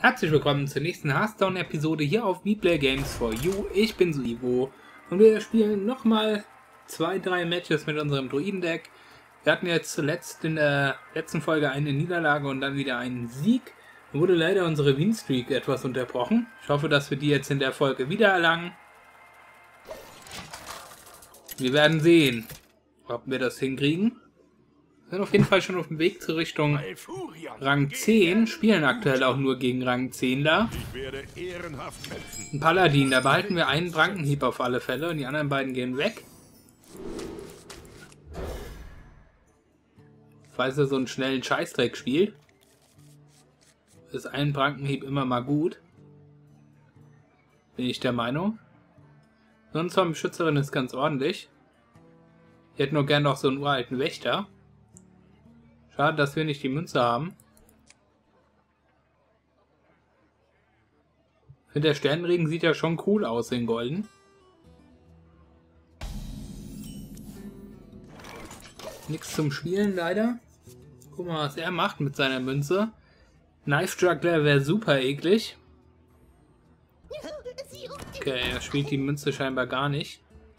Herzlich willkommen zur nächsten Hearthstone-Episode hier auf WePlayGames4U. Ich bin Suivo und wir spielen nochmal 2-3 Matches mit unserem Druidendeck. Wir hatten jetzt zuletzt in der letzten Folge eine Niederlage und dann wieder einen Sieg. Da wurde leider unsere Winstreak etwas unterbrochen. Ich hoffe, dass wir die jetzt in der Folge wieder erlangen. Wir werden sehen, ob wir das hinkriegen. Wir sind auf jeden Fall schon auf dem Weg zur Richtung Rang 10, spielen aktuell auch nur gegen Rang 10 da. Ein Paladin, da behalten wir einen Brankenhieb auf alle Fälle und die anderen beiden gehen weg. Falls er so einen schnellen Scheißdreck spielt, ist ein Brankenhieb immer mal gut. Bin ich der Meinung. So eine Zombie-Beschützerin ist ganz ordentlich. Ich hätte nur gern noch so einen uralten Wächter. Schade, dass wir nicht die Münze haben. Ich finde, der Sternenregen sieht ja schon cool aus in Golden. Nichts zum Spielen leider. Guck mal, was er macht mit seiner Münze. Knife Juggler wäre super eklig. Okay, er spielt die Münze scheinbar gar nicht.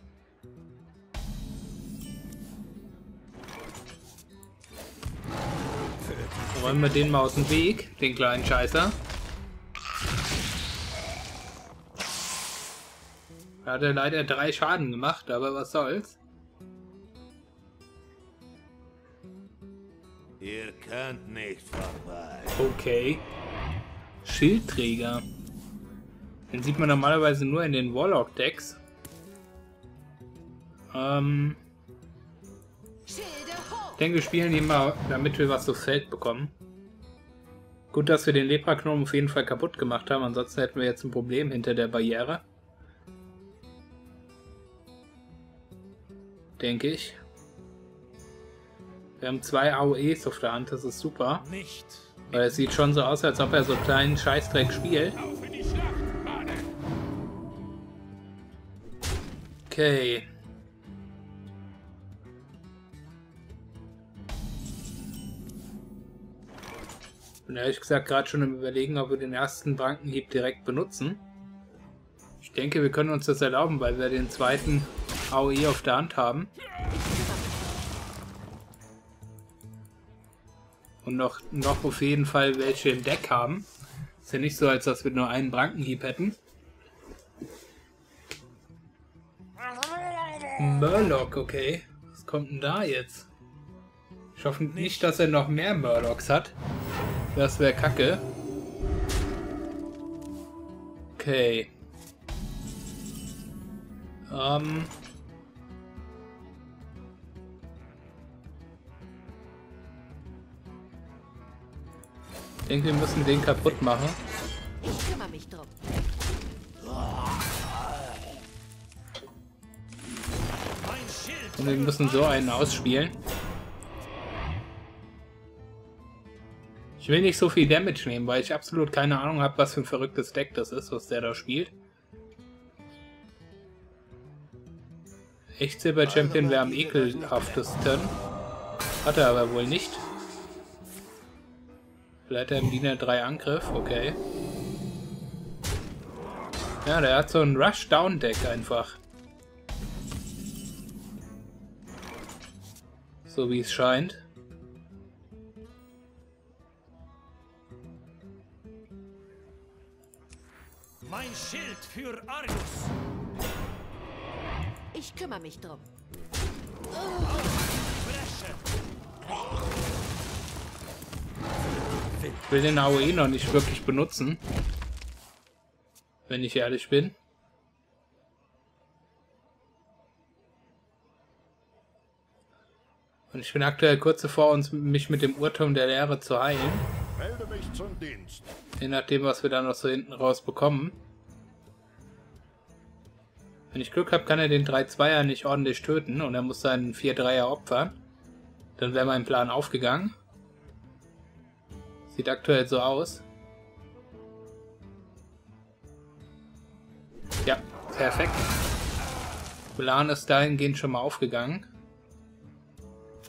Räumen wir den mal aus dem Weg, den kleinen Scheißer. Da hat er leider 3 Schaden gemacht, aber was soll's. Ihr könnt nicht vorbei. Okay. Schildträger. Den sieht man normalerweise nur in den Warlock-Decks. Ich denke, wir spielen ihn mal, damit wir was aufs Feld bekommen. Gut, dass wir den Lepraknochen auf jeden Fall kaputt gemacht haben, ansonsten hätten wir jetzt ein Problem hinter der Barriere. Denke ich. Wir haben 2 AOEs auf der Hand, das ist super. Weil es sieht schon so aus, als ob er so einen kleinen Scheißdreck spielt. Okay. Ich bin ehrlich gesagt gerade schon im Überlegen, ob wir den ersten Brankenhieb direkt benutzen. Ich denke, wir können uns das erlauben, weil wir den zweiten AOE auf der Hand haben. Und noch auf jeden Fall welche im Deck haben. Ist ja nicht so, als dass wir nur einen Brankenhieb hätten. Murloc, okay. Was kommt denn da jetzt? Ich hoffe nicht, dass er noch mehr Murlocs hat. Das wäre kacke. Okay. Ich denke, wir müssen den kaputt machen. Ich kümmere mich drum. Und wir müssen so einen ausspielen. Ich will nicht so viel Damage nehmen, weil ich absolut keine Ahnung habe, was für ein verrücktes Deck das ist, was der da spielt. Echt Silber Champion wäre am ekelhaftesten. Hat er aber wohl nicht. Vielleicht hat er im Diener 3 Angriff, okay. Ja, der hat so ein Rush-Down-Deck einfach. So wie es scheint. Mein Schild für Argus. Ich kümmere mich drum. Ich will den AOE noch nicht wirklich benutzen. Wenn ich ehrlich bin. Und ich bin aktuell kurz davor, mich mit dem Uhrturm der Leere zu heilen. Melde mich zum Dienst. Je nachdem, was wir da noch so hinten raus bekommen. Wenn ich Glück habe, kann er den 3-2er nicht ordentlich töten und er muss seinen 4-3er opfern. Dann wäre mein Plan aufgegangen. Sieht aktuell so aus. Ja, perfekt. Plan ist dahingehend schon mal aufgegangen.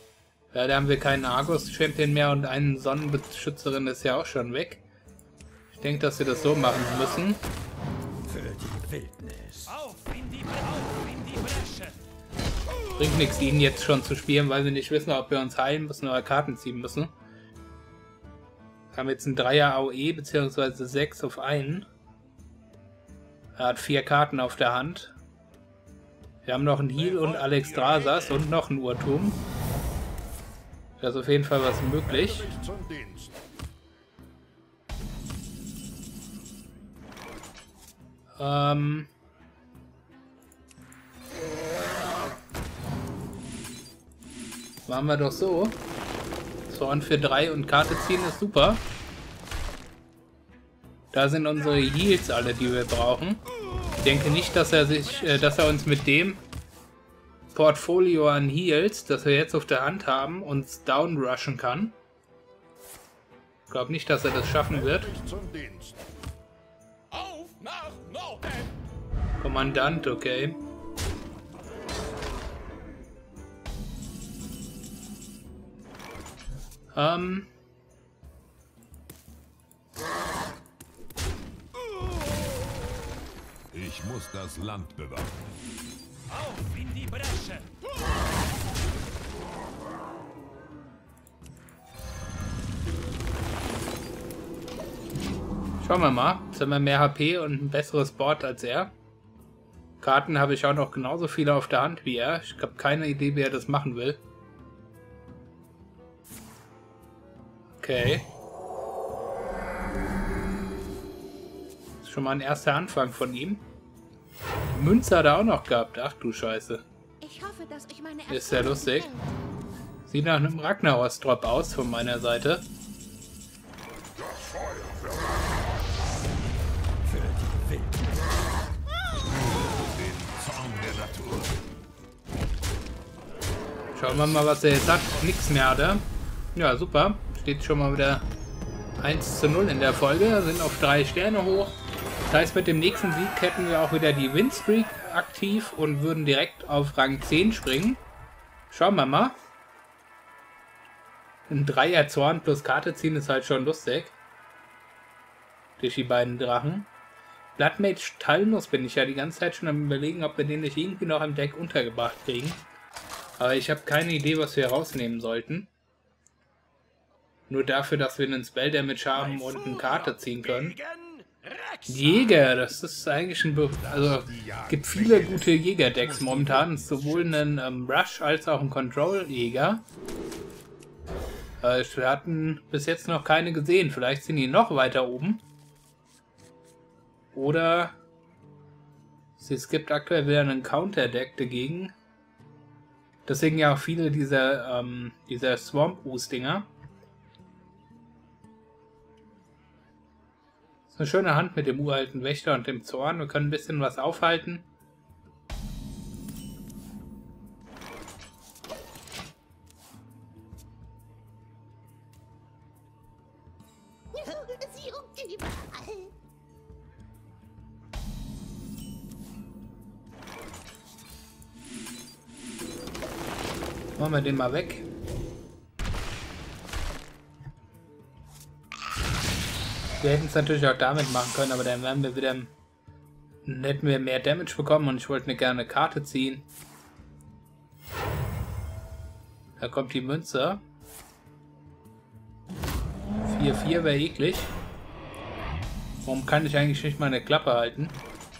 Ja, da haben wir keinen Argus-Champion mehr und einen Sonnenbeschützerin ist ja auch schon weg. Ich denke, dass wir das so machen müssen. Für die Wildnis. Auf in die Bresche! Bringt nichts, ihn jetzt schon zu spielen, weil wir nicht wissen, ob wir uns heilen müssen oder Karten ziehen müssen. Wir haben jetzt ein 3er AOE bzw. 6 auf einen. Er hat 4 Karten auf der Hand. Wir haben noch einen Heal und Alexstrasas und noch einen Uhrturm. Da ist auf jeden Fall was möglich. Melde mich zum Dienst. Machen wir doch so. Zorn für 3 und Karte ziehen ist super. Da sind unsere Heals alle, die wir brauchen. Ich denke nicht, dass er uns mit dem Portfolio an Heals, das wir jetzt auf der Hand haben, uns downrushen kann. Ich glaube nicht, dass er das schaffen wird. Melde mich zum Dienst. Auf nach Norden! Kommandant, okay. Ich muss das Land bewachen. Auf in die Bresche! Schauen wir mal. Jetzt haben wir mehr HP und ein besseres Board als er. Karten habe ich auch noch genauso viele auf der Hand wie er. Ich habe keine Idee, wie er das machen will. Okay. Das ist schon mal ein erster Anfang von ihm. Münze hat er auch noch gehabt. Ach du Scheiße. Ich hoffe, dass euch meine Ist sehr Erfahrung lustig. gefällt. Sieht nach einem Ragnaros-Drop aus von meiner Seite. Für die Wildnis. Den Zorn der Natur. Schauen wir mal, was er jetzt hat. Nix mehr hat er. Ja, super. Steht schon mal wieder 1:0 in der Folge. Sind auf 3 Sterne hoch. Das heißt, mit dem nächsten Sieg hätten wir auch wieder die Winstreak aktiv und würden direkt auf Rang 10 springen. Schauen wir mal. Ein 3er Zorn plus Karte ziehen ist halt schon lustig. Durch die beiden Drachen. Bloodmage Talnus bin ich ja die ganze Zeit schon am Überlegen, ob wir den nicht irgendwie noch im Deck untergebracht kriegen. Aber ich habe keine Idee, was wir rausnehmen sollten. Nur dafür, dass wir einen Spell Damage haben und eine Karte ziehen können. Jäger, das ist eigentlich ein... Also, es gibt viele gute Jäger-Decks momentan. Sowohl einen Rush als auch einen Control-Jäger. Wir hatten bis jetzt noch keine gesehen. Vielleicht sind die noch weiter oben. Oder es gibt aktuell wieder einen Counter-Deck dagegen. Deswegen ja auch viele dieser Swamp-Ooze-Dinger. Ist eine schöne Hand mit dem uralten Wächter und dem Zorn. Wir können ein bisschen was aufhalten. Sie ruckt überall. Machen wir den mal weg. Wir hätten es natürlich auch damit machen können, aber dann wären wir wieder, hätten wir mehr Damage bekommen und ich wollte gerne eine Karte ziehen. Da kommt die Münze. 4-4 wäre eklig. Warum kann ich eigentlich nicht meine Klappe halten?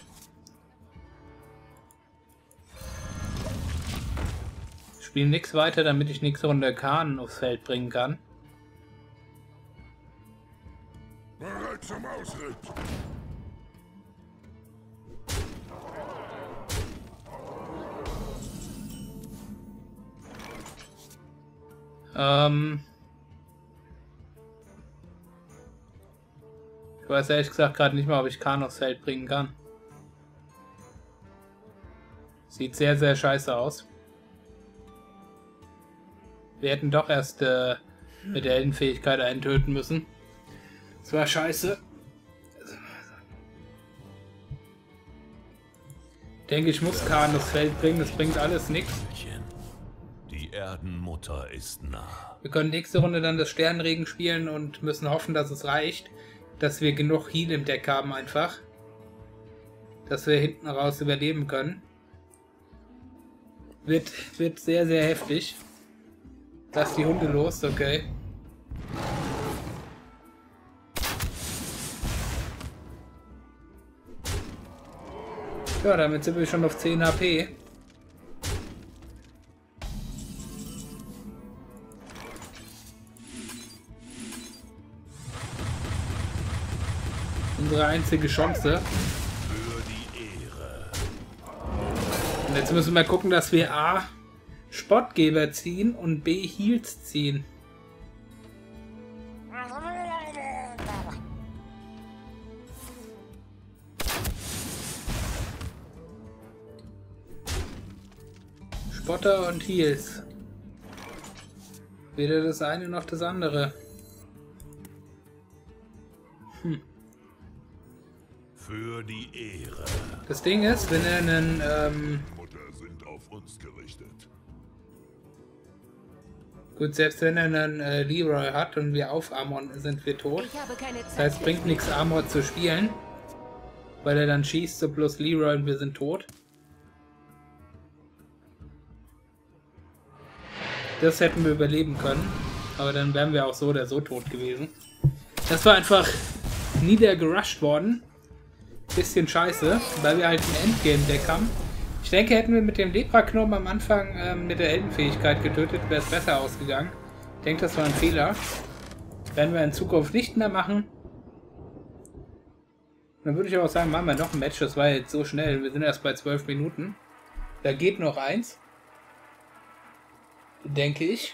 Ich spiele nichts weiter, damit ich nächste Runde Kahn aufs Feld bringen kann. Bereit zum Ausritt. Ich weiß ehrlich gesagt gerade nicht mal, ob ich Kahn aufs Feld bringen kann. Sieht sehr, sehr scheiße aus. Wir hätten doch erst mit der Heldenfähigkeit einen töten müssen. Das war scheiße. Ich denke, ich muss Kahn aufs Feld bringen, das bringt alles nichts. Die Erdenmutter ist nah. Wir können nächste Runde dann das Sternregen spielen und müssen hoffen, dass es reicht. dass wir genug Heal im Deck haben einfach. Dass wir hinten raus überleben können. Wird sehr, sehr heftig. Lass die Hunde los, okay. Ja, damit sind wir schon auf 10 HP. Unsere einzige Chance. Und jetzt müssen wir gucken, dass wir A. Spottgeber ziehen und B. Heals ziehen. Spotter und Heals. Weder das eine noch das andere. Für die Ehre. Das Ding ist, wenn er einen, Mutter sind auf uns gerichtet. gut, selbst wenn er einen Leroy hat und wir aufarmern, sind wir tot. Ich habe keine Zeit. Das heißt, es bringt nichts, Armor zu spielen. Weil er dann schießt, so plus Leroy und wir sind tot. Das hätten wir überleben können. Aber dann wären wir auch so oder so tot gewesen. Das war einfach niedergerusht worden. Bisschen scheiße, weil wir halt ein Endgame-Deck haben. Ich denke, hätten wir mit dem Lepra-Knoten am Anfang mit der Heldenfähigkeit getötet, wäre es besser ausgegangen. Ich denke, das war ein Fehler. Werden wir in Zukunft nicht mehr machen. Dann würde ich auch sagen, machen wir noch ein Match. Das war jetzt so schnell. Wir sind erst bei 12 Minuten. Da geht noch eins. Denke ich.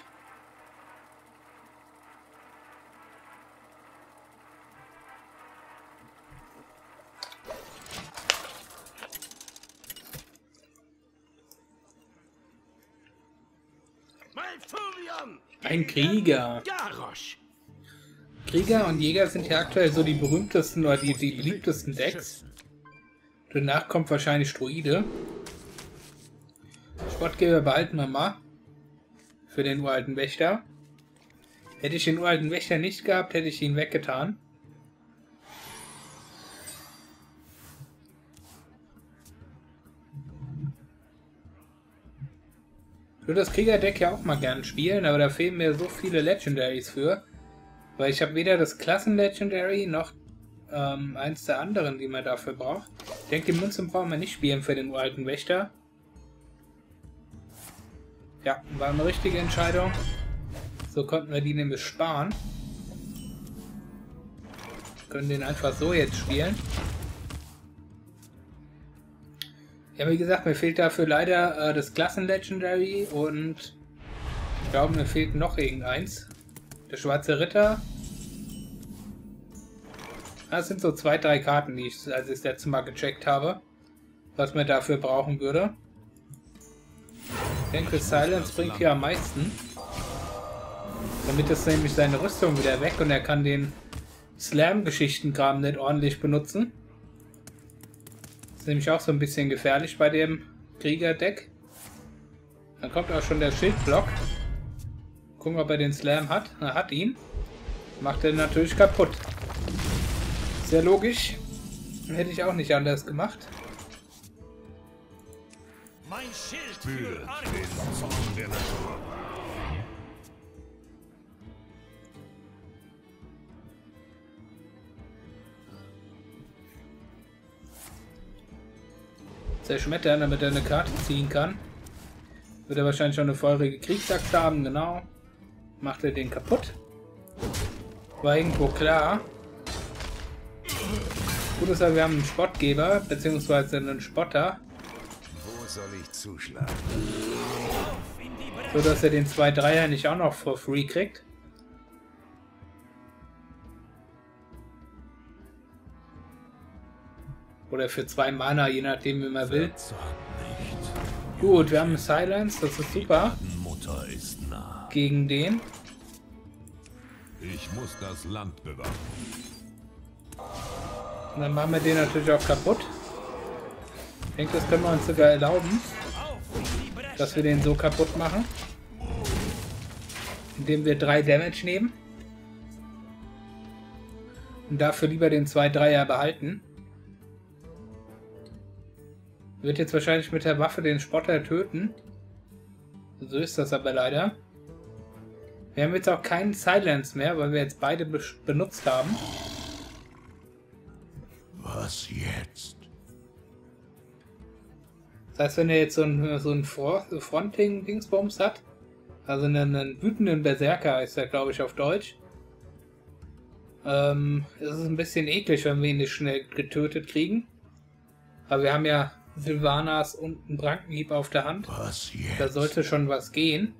Ein Krieger. Krieger und Jäger sind ja aktuell so die berühmtesten oder die beliebtesten Decks. Danach kommt wahrscheinlich Druide. Spottgeber behalten wir mal. Für den uralten Wächter. Hätte ich den uralten Wächter nicht gehabt, hätte ich ihn weggetan. Ich würde das Kriegerdeck ja auch mal gern spielen, aber da fehlen mir so viele Legendaries für. Weil ich habe weder das Klassen-Legendary noch eins der anderen, die man dafür braucht. Ich denke, die Münzen brauchen wir nicht spielen für den uralten Wächter. Ja, war eine richtige Entscheidung. So konnten wir die nämlich sparen. Können den einfach so jetzt spielen. Ja, wie gesagt, mir fehlt dafür leider das Klassen-Legendary und ich glaube, mir fehlt noch irgendeins. Der Schwarze Ritter. Das sind so 2, 3 Karten, die ich, als ich das letzte Mal gecheckt habe, was man dafür brauchen würde. Ich denke, Silence bringt hier am meisten. Damit ist nämlich seine Rüstung wieder weg und er kann den Slam-Geschichtenkram nicht ordentlich benutzen. Ist nämlich auch so ein bisschen gefährlich bei dem Krieger-Deck. Dann kommt auch schon der Schildblock. Gucken, ob er den Slam hat. Er hat ihn. Macht er natürlich kaputt. Sehr logisch. Hätte ich auch nicht anders gemacht. Mein Schild Für für Argus. den Zorn der Natur. Zerschmettern, damit er eine Karte ziehen kann. Wird er wahrscheinlich schon eine feurige Kriegsachse haben, genau. Macht er den kaputt. War irgendwo klar. Gut ist aber, wir haben einen Spottgeber, beziehungsweise einen Spotter. Wo soll ich zuschlagen? So dass er den 2-3er nicht auch noch for free kriegt. Oder für 2 Mana, je nachdem wie man will. Gut, wir haben Silence, das ist super. Mutter ist nah. Gegen den. Ich muss das Land bewahren. Und dann machen wir den natürlich auch kaputt. Ich denke, das können wir uns sogar erlauben, dass wir den so kaputt machen. Indem wir 3 Damage nehmen. Und Und dafür lieber den 2-3er behalten. Wird jetzt wahrscheinlich mit der Waffe den Spotter töten. So ist das aber leider. Wir haben jetzt auch keinen Silence mehr, weil wir jetzt beide benutzt haben. Was jetzt? Das heißt, wenn er jetzt so ein Fronting-Dingsbums hat, also einen wütenden Berserker ist er, glaube ich, auf Deutsch, ist es ein bisschen eklig, wenn wir ihn nicht schnell getötet kriegen. Aber wir haben ja Sylvanas und einen Brankenhieb auf der Hand. Was jetzt? Da sollte schon was gehen.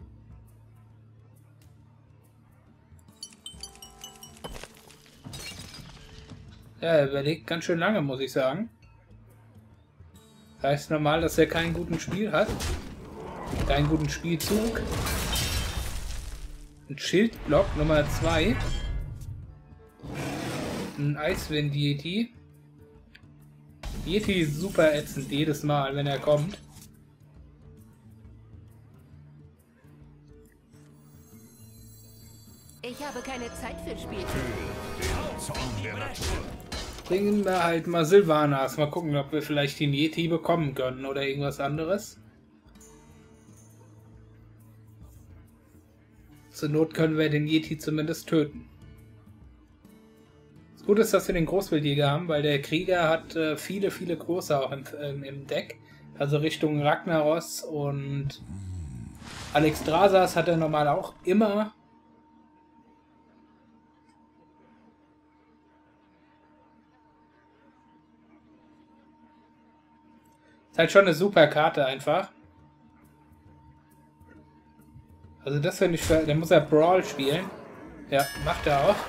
Ja, er überlegt ganz schön lange, muss ich sagen. Das heißt normal, dass er keinen guten Spiel hat. Keinen guten Spielzug. Ein Schildblock Nummer 2. Ein Eiswind Yeti. Yeti ist super ätzend jedes Mal, wenn er kommt. Ich habe keine Zeit für Spiel. Zorn der Natur. Bringen wir halt mal Sylvanas. Mal gucken, ob wir vielleicht den Yeti bekommen können oder irgendwas anderes. Zur Not können wir den Yeti zumindest töten. Das Gute ist, dass wir den Großwildjäger haben, weil der Krieger hat viele große auch im Deck. Also Richtung Ragnaros und Alexstrasas hat er normal auch immer. Ist halt schon eine super Karte einfach. Also das finde ich, dann muss er Brawl spielen. Ja, macht er auch.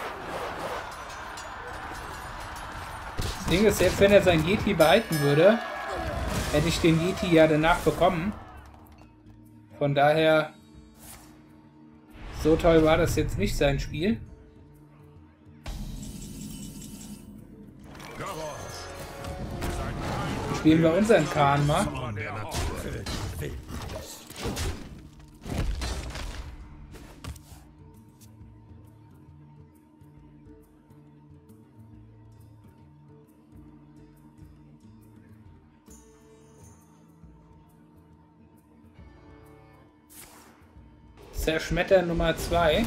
Das Ding ist, selbst wenn er sein Yeti behalten würde, hätte ich den Yeti ja danach bekommen. Von daher, so toll war das jetzt nicht sein Spiel. Spielen wir unseren Kahn mal. Zorn der Natur. Zerschmetter Nummer 2.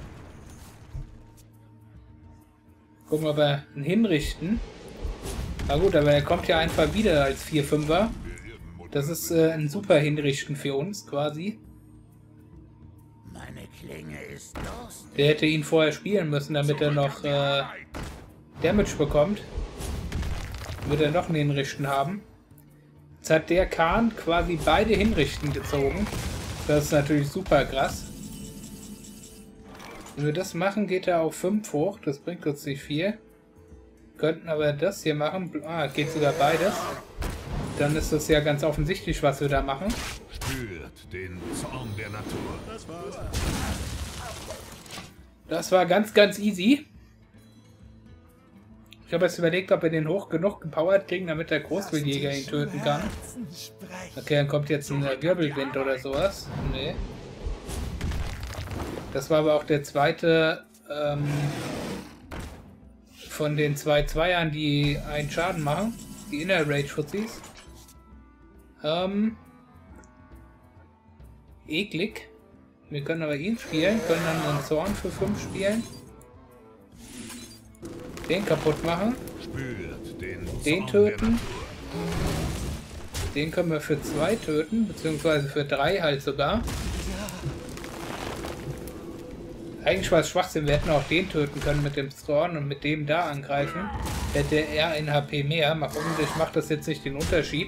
Gucken, ob wir ihn hinrichten. Na gut, aber er kommt ja einfach wieder als 4-5er. Das ist ein super Hinrichten für uns quasi. Meine Klinge ist los. Der hätte ihn vorher spielen müssen, damit er noch Damage bekommt. Wird er noch einen Hinrichten haben. Jetzt hat der Kahn quasi beide Hinrichten gezogen. Das ist natürlich super krass. Wenn wir das machen, geht er auf 5 hoch. Das bringt uns nicht viel. Könnten aber das hier machen. Ah, geht sogar beides. Dann ist das ja ganz offensichtlich, was wir da machen. Spürt den Zorn der Natur. Das war ganz easy. Ich habe jetzt überlegt, ob wir den hoch genug gepowert kriegen, damit der Großwildjäger ihn töten kann. Okay, dann kommt jetzt ein Wirbelwind oder sowas. Nee. Das war aber auch der zweite von den 2-2ern, die einen Schaden machen. Die Inner Rage Fuzis. Eklig. Wir können aber ihn spielen, können dann einen Zorn für 5 spielen. Den kaputt machen. Spürt den Den Zorn töten. Den können wir für 2 töten, beziehungsweise für 3 halt sogar. Eigentlich war es Schwachsinn, wir hätten auch den töten können mit dem Zorn und mit dem da angreifen. Hätte er ein HP mehr. Mal gucken, ich mache das jetzt nicht den Unterschied.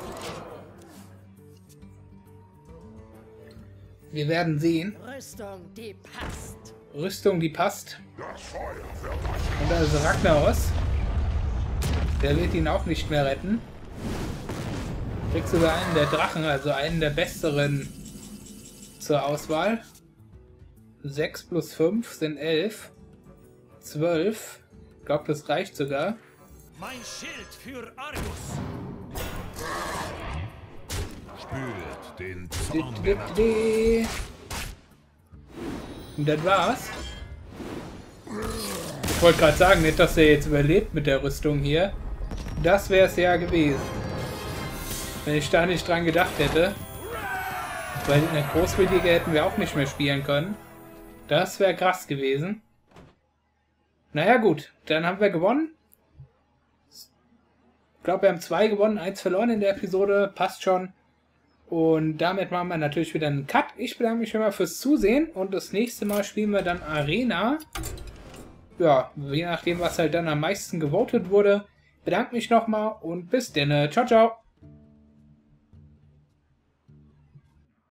Wir werden sehen. Rüstung, die passt. Rüstung, die passt. Und da ist Ragnaros. Der wird ihn auch nicht mehr retten. Kriegt sogar einen der Drachen, also einen der besseren zur Auswahl. 6 plus 5 sind 11. 12. Ich glaube, das reicht sogar. Mein Schild für Argus. Spürt den Zorn der Natur. Und das war's. Ich wollte gerade sagen, nicht, dass er jetzt überlebt mit der Rüstung hier. Das wäre es ja gewesen. Wenn ich da nicht dran gedacht hätte. Weil eine Großwillige hätten wir auch nicht mehr spielen können. Das wäre krass gewesen. Naja gut, dann haben wir gewonnen. Ich glaube, wir haben 2 gewonnen, 1 verloren in der Episode. Passt schon. Und damit machen wir natürlich wieder einen Cut. Ich bedanke mich immer fürs Zusehen. Und das nächste Mal spielen wir dann Arena. Ja, je nachdem, was halt dann am meisten gewotet wurde. Bedanke mich nochmal und bis dann. Ciao, ciao.